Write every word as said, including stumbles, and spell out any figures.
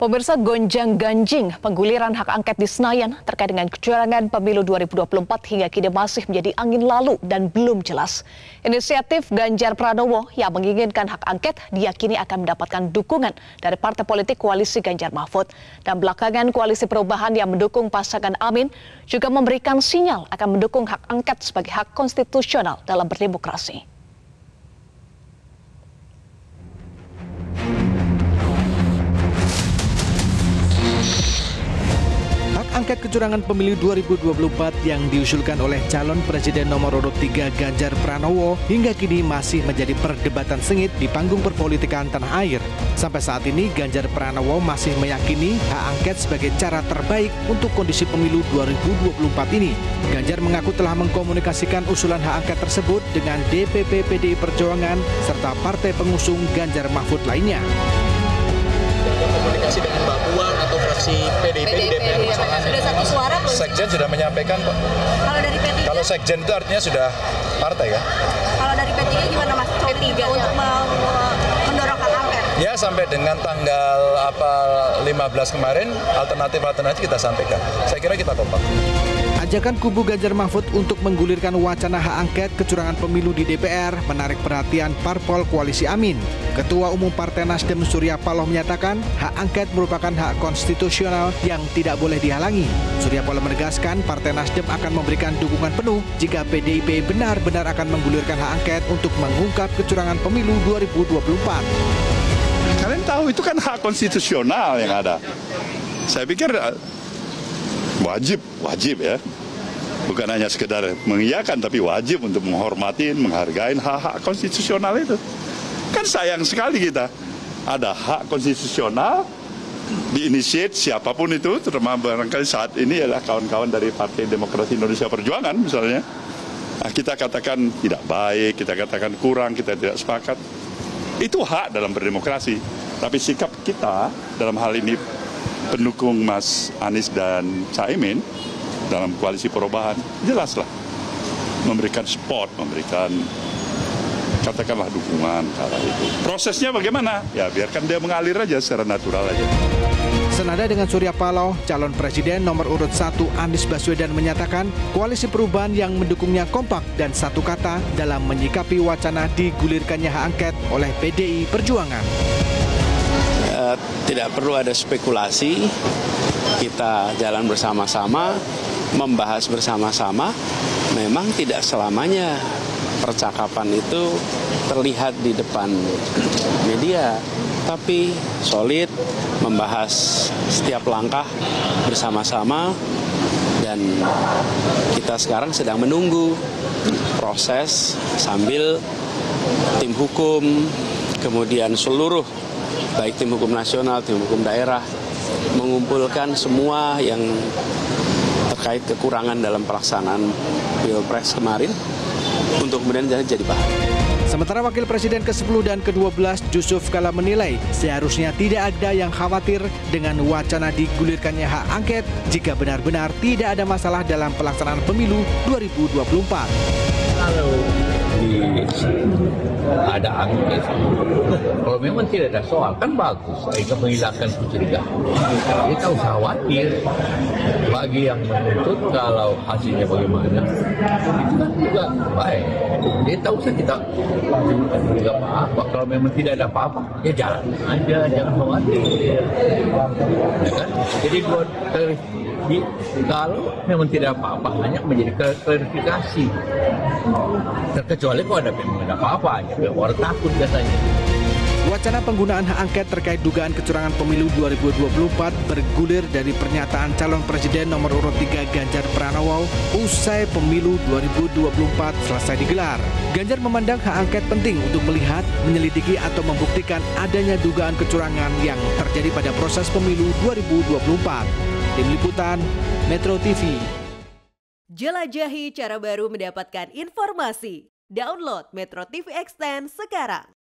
Pemirsa, gonjang-ganjing pengguliran hak angket di Senayan terkait dengan kecurangan pemilu dua ribu dua puluh empat hingga kini masih menjadi angin lalu dan belum jelas. Inisiatif Ganjar Pranowo yang menginginkan hak angket diyakini akan mendapatkan dukungan dari partai politik koalisi Ganjar Mahfud. Dan belakangan koalisi perubahan yang mendukung pasangan Amin juga memberikan sinyal akan mendukung hak angket sebagai hak konstitusional dalam berdemokrasi. Angket kecurangan pemilu dua ribu dua puluh empat yang diusulkan oleh calon presiden nomor urut tiga Ganjar Pranowo hingga kini masih menjadi perdebatan sengit di panggung perpolitikan tanah air. Sampai saat ini Ganjar Pranowo masih meyakini hak angket sebagai cara terbaik untuk kondisi pemilu dua ribu dua puluh empat ini. Ganjar mengaku telah mengkomunikasikan usulan hak angket tersebut dengan D P P P D I Perjuangan serta partai pengusung Ganjar Mahfud lainnya. Komunikasi dengan Mbak Puan atau fraksi P D I P di D P R ya, sudah satu suara belum? Sekjen sudah menyampaikan kok. Kalau dari P tiga? Kalau Sekjen itu artinya sudah partai kan? Kalau dari P tiga gimana Mas? P tiga untuk mendorong hak angket? Ya sampai dengan tanggal apa lima belas kemarin alternatif-alternatif kita sampaikan. Saya kira kita kompak. Ajakan kubu Ganjar Mahfud untuk menggulirkan wacana hak angket kecurangan pemilu di D P R menarik perhatian parpol koalisi Amin. Ketua Umum Partai Nasdem Surya Paloh menyatakan hak angket merupakan hak konstitusional yang tidak boleh dihalangi. Surya Paloh menegaskan Partai Nasdem akan memberikan dukungan penuh jika P D I P benar-benar akan menggulirkan hak angket untuk mengungkap kecurangan pemilu dua ribu dua puluh empat. Kalian tahu itu kan hak konstitusional yang ada. Saya pikir wajib, wajib ya. Bukan hanya sekedar mengiyakan, tapi wajib untuk menghormati, menghargai hak-hak konstitusional itu. Kan sayang sekali kita ada hak konstitusional diinisiat siapapun itu, terutama barangkali saat ini adalah kawan-kawan dari Partai Demokrasi Indonesia Perjuangan misalnya. Nah, kita katakan tidak baik, kita katakan kurang, kita tidak sepakat. Itu hak dalam berdemokrasi. Tapi sikap kita dalam hal ini pendukung Mas Anies dan Caimin dalam koalisi perubahan, jelaslah memberikan support, memberikan katakanlah dukungan ke arah itu. Prosesnya bagaimana? Ya biarkan dia mengalir aja secara natural aja. Senada dengan Surya Paloh, calon presiden nomor urut satu Anies Baswedan menyatakan koalisi perubahan yang mendukungnya kompak dan satu kata dalam menyikapi wacana digulirkannya hak angket oleh P D I Perjuangan. Uh, tidak perlu ada spekulasi, kita jalan bersama-sama, membahas bersama-sama. Memang tidak selamanya percakapan itu terlihat di depan media, tapi solid, membahas setiap langkah bersama-sama, dan kita sekarang sedang menunggu proses sambil tim hukum, kemudian seluruh baik tim hukum nasional, tim hukum daerah mengumpulkan semua yang terkait kekurangan dalam pelaksanaan Pilpres kemarin untuk kemudian jadi bahan. Sementara Wakil Presiden ke sepuluh dan ke dua belas Yusuf Kala menilai seharusnya tidak ada yang khawatir dengan wacana digulirkannya hak angket jika benar-benar tidak ada masalah dalam pelaksanaan pemilu dua ribu dua puluh empat. Kalau di ada angket, kalau memang tidak ada soal kan bagus, itu menghilangkan kecurigaan. Kita tak usah khawatir. Bagi yang menuntut kalau hasilnya bagaimana, itu kan juga baik. Dia tak usah kita juga apa-apa. Kalau memang tidak ada apa-apa, ya jalan aja, jangan khawatir. Ya kan? Jadi buat di, kalau memang tidak apa-apa, hanya menjadi klarifikasi. Terkecuali kalau ada memang ada apa-apa, ya orang takut katanya. Wacana penggunaan hak angket terkait dugaan kecurangan pemilu dua ribu dua puluh empat bergulir dari pernyataan calon presiden nomor urut tiga Ganjar Pranowo usai pemilu dua ribu dua puluh empat selesai digelar. Ganjar memandang hak angket penting untuk melihat, menyelidiki atau membuktikan adanya dugaan kecurangan yang terjadi pada proses pemilu dua ribu dua puluh empat. Tim Liputan, Metro T V. Jelajahi cara baru mendapatkan informasi. Download Metro T V Extend sekarang.